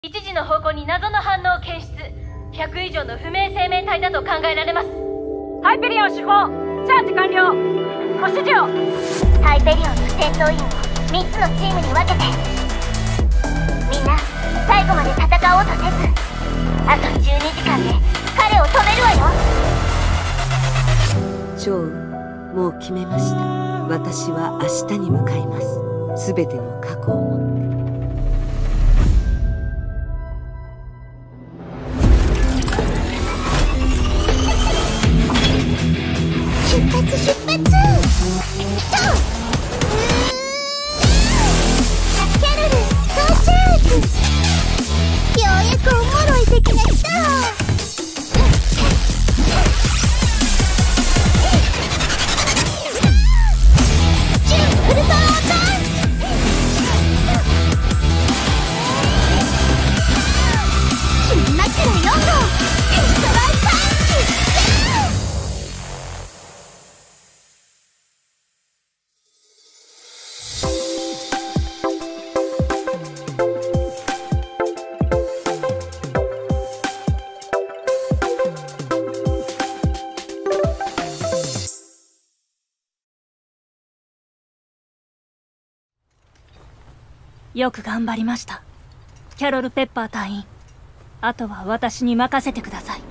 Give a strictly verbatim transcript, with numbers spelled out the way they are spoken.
一時の方向に謎の反応を検出。ひゃく以上の不明生命体だと考えられます。 ハイペリオン主砲、チャージ完了。ご指示を。 ハイペリオンの戦闘員をみっつのチームに分けて、みんな最後まで戦おうとせず、あとじゅうにじかんで彼を止めるわよ。 趙雲、もう決めました。私は明日に向かいます。すべての過去を持って。 出発出発。とキャロル到着。ようやくおもろい敵が来た。ジュンフルパワーパンチ。マキュラよん号テストライパンチ。 よく頑張りました、キャロル・ペッパー隊員。あとは私に任せてください。